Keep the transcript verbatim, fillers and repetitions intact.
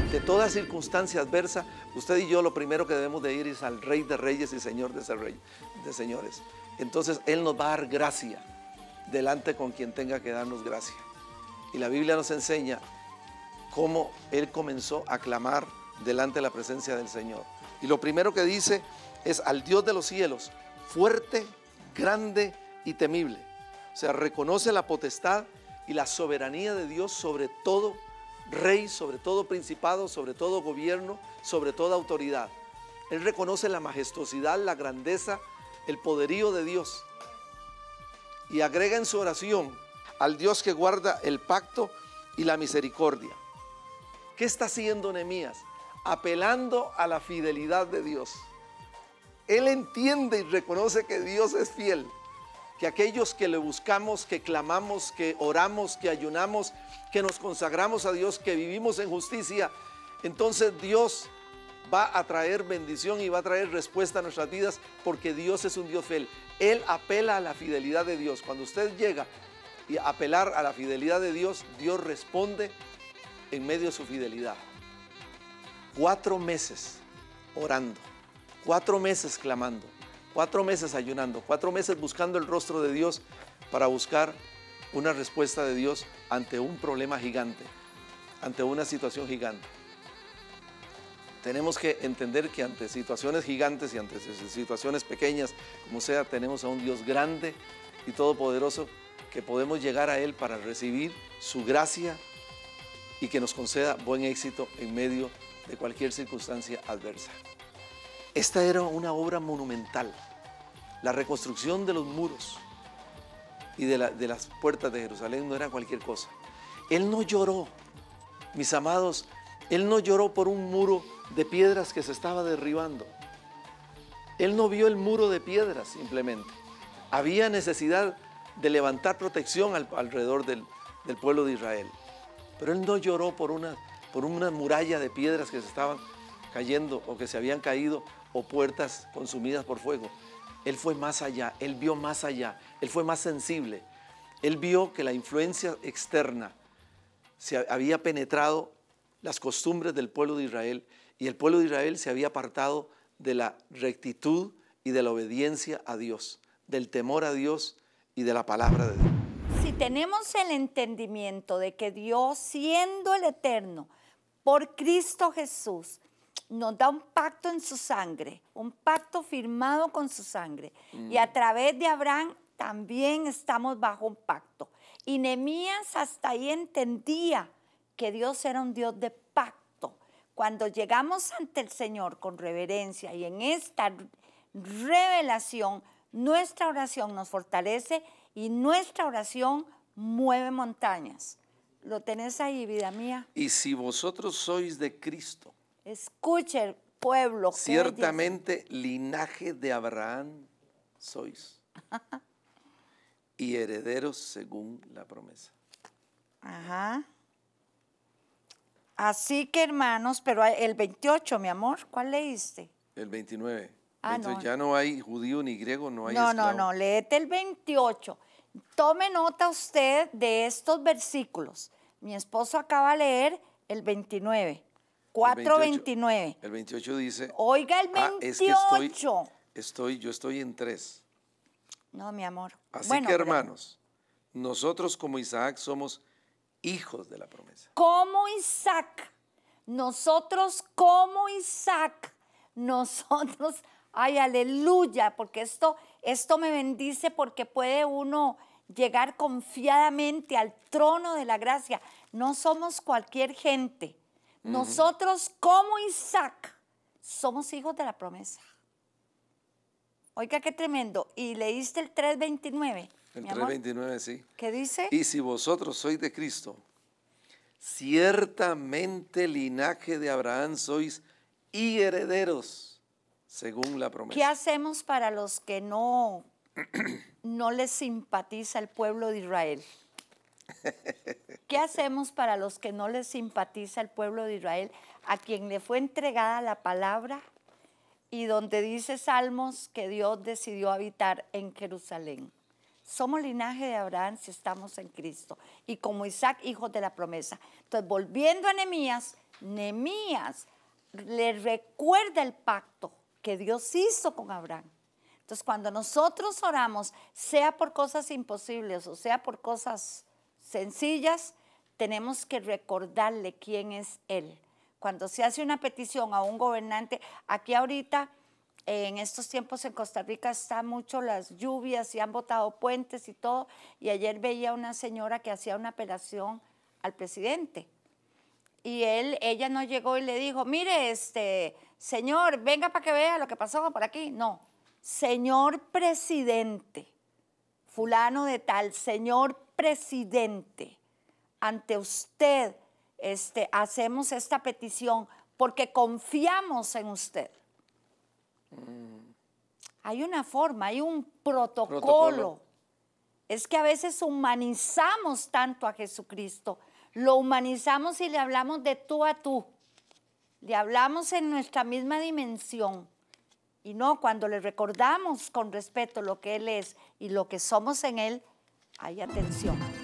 ante toda circunstancia adversa, usted y yo lo primero que debemos de ir es al Rey de Reyes y Señor de, rey, de Señores. Entonces Él nos va a dar gracia delante con quien tenga que darnos gracia. Y la Biblia nos enseña cómo Él comenzó a clamar delante de la presencia del Señor. Y lo primero que dice es al Dios de los cielos, fuerte, grande y temible. O sea, reconoce la potestad y la soberanía de Dios sobre todo rey, sobre todo principado, sobre todo gobierno, sobre toda autoridad. Él reconoce la majestuosidad, la grandeza, el poderío de Dios. Y agrega en su oración al Dios que guarda el pacto y la misericordia. ¿Qué está haciendo Nehemías? Apelando a la fidelidad de Dios. Él entiende y reconoce que Dios es fiel, que aquellos que le buscamos, que clamamos, que oramos, que ayunamos, que nos consagramos a Dios, que vivimos en justicia, entonces Dios va a traer bendición y va a traer respuesta a nuestras vidas, porque Dios es un Dios fiel. Él apela a la fidelidad de Dios. Cuando usted llega y a apelar a la fidelidad de Dios, Dios responde en medio de su fidelidad. Cuatro meses orando, cuatro meses clamando, cuatro meses ayunando, cuatro meses buscando el rostro de Dios para buscar una respuesta de Dios ante un problema gigante, ante una situación gigante. Tenemos que entender que ante situaciones gigantes y ante situaciones pequeñas, como sea, tenemos a un Dios grande y todopoderoso que podemos llegar a Él para recibir su gracia y que nos conceda buen éxito en medio de cualquier circunstancia adversa. Esta era una obra monumental, la reconstrucción de los muros y de, la, de las puertas de Jerusalén no era cualquier cosa. Él no lloró, mis amados, Él no lloró por un muro de piedras que se estaba derribando. Él no vio el muro de piedras simplemente. Había necesidad de levantar protección al, alrededor del, del pueblo de Israel. Pero Él no lloró por una, por una muralla de piedras que se estaban cayendo o que se habían caído o puertas consumidas por fuego. Él fue más allá, Él vio más allá, Él fue más sensible. Él vio que la influencia externa se había penetrado las costumbres del pueblo de Israel y el pueblo de Israel se había apartado de la rectitud y de la obediencia a Dios, del temor a Dios y de la palabra de Dios. Si tenemos el entendimiento de que Dios, siendo el Eterno, por Cristo Jesús, nos da un pacto en su sangre, un pacto firmado con su sangre, mm. y a través de Abraham también estamos bajo un pacto. Y Nehemías hasta ahí entendía que Dios era un Dios de pacto. Cuando llegamos ante el Señor con reverencia y en esta revelación, nuestra oración nos fortalece y nuestra oración mueve montañas. ¿Lo tenés ahí, vida mía? Y si vosotros sois de Cristo, escuche, pueblo, ciertamente linaje de Abraham sois y herederos según la promesa. Ajá. Así que, hermanos, pero el veintiocho, mi amor, ¿cuál leíste? El veintinueve. Ah, Entonces, no. ya no hay judío ni griego, no hay No, esclavo. no, no, léete el veintiocho. Tome nota usted de estos versículos. Mi esposo acaba de leer el veintinueve. cuatro veintinueve. El veintiocho dice... Oiga el veintiocho. Ah, es que estoy, estoy, yo estoy en tres. No, mi amor. Así bueno, que, hermanos, pero... nosotros como Isaac somos hijos de la promesa. Como Isaac. Nosotros como Isaac. Nosotros... Ay, aleluya, porque esto, esto me bendice porque puede uno llegar confiadamente al trono de la gracia. No somos cualquier gente. Nosotros como Isaac somos hijos de la promesa. Oiga, qué tremendo. ¿Y leíste el tres veintinueve? El tres veintinueve, sí. ¿Qué dice? Y si vosotros sois de Cristo, ciertamente linaje de Abraham sois y herederos según la promesa. ¿Qué hacemos para los que no, no les simpatiza el pueblo de Israel? ¿Qué hacemos para los que no les simpatiza el pueblo de Israel, a quien le fue entregada la palabra y donde dice Salmos que Dios decidió habitar en Jerusalén? somos linaje de Abraham si estamos en Cristo. Y como Isaac, hijos de la promesa. Entonces, volviendo a Nehemías, Nehemías le recuerda el pacto que Dios hizo con Abraham. Entonces, cuando nosotros oramos, sea por cosas imposibles o sea por cosas sencillas, tenemos que recordarle quién es Él. Cuando se hace una petición a un gobernante, aquí ahorita, en estos tiempos en Costa Rica están mucho las lluvias y han botado puentes y todo, y ayer veía una señora que hacía una apelación al presidente. Y él, ella no llegó y le dijo, mire, este, señor, venga para que vea lo que pasó por aquí. No, señor presidente, fulano de tal, señor presidente, ante usted este, hacemos esta petición porque confiamos en usted. Mm. Hay una forma, hay un protocolo. protocolo. Es que a veces humanizamos tanto a Jesucristo. Lo humanizamos y le hablamos de tú a tú. Le hablamos en nuestra misma dimensión. Y no, cuando le recordamos con respeto lo que Él es y lo que somos en Él, hay atención.